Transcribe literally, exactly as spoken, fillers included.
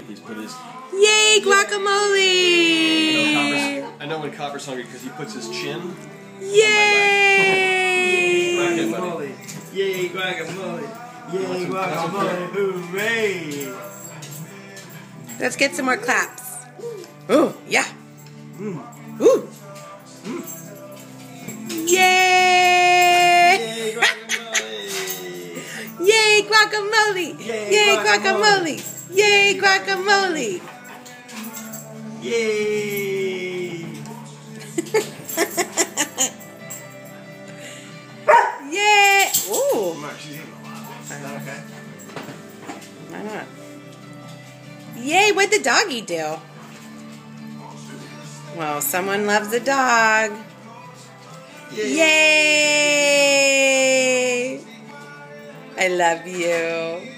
He's put his... Yay, guacamole! I know, Copper's, I know when Copper's hungry because he puts his chin... Yay! Yay, guacamole! Yay, guacamole! Yay, guacamole! Hooray! Let's get some more claps. Ooh, yeah. Mm. Ooh. Mm. Yay! Yay, Yay, guacamole! guacamole! Yay, Yay, guacamole! guacamole! Yay, guacamole! Yay! Yay! Ooh. Mark, she's eating a lot. Is that okay? Why not? Yay, what'd the doggy do? Well, someone loves a dog. Yay! Yay! I love you.